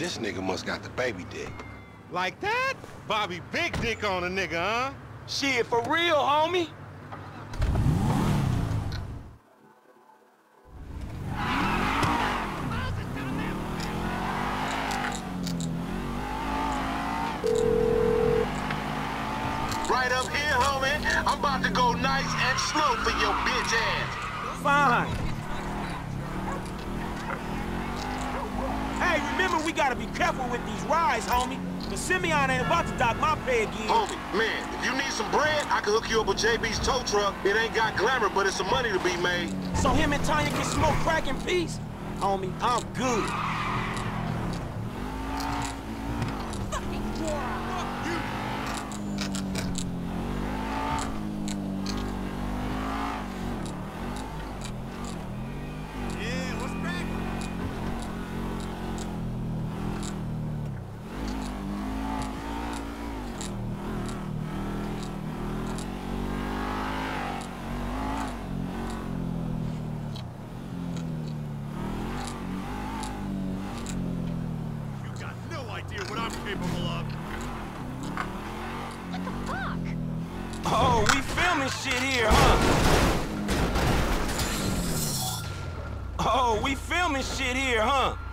This nigga must got the baby dick. Like that? Bobby big dick on a nigga, huh? Shit, for real, homie. Right up here, homie. I'm about to go nice and slow for your bitch ass. Fine. Hey, remember we gotta be careful with these rides, homie. The Simeon ain't about to dock my pay again. Homie, man, if you need some bread, I can hook you up with JB's tow truck. It ain't got glamour, but it's some money to be made. So him and Tanya can smoke crack in peace? Homie, I'm good. What I'm capable of. What the fuck? Oh, we filming shit here, huh? Oh, we filming shit here, huh?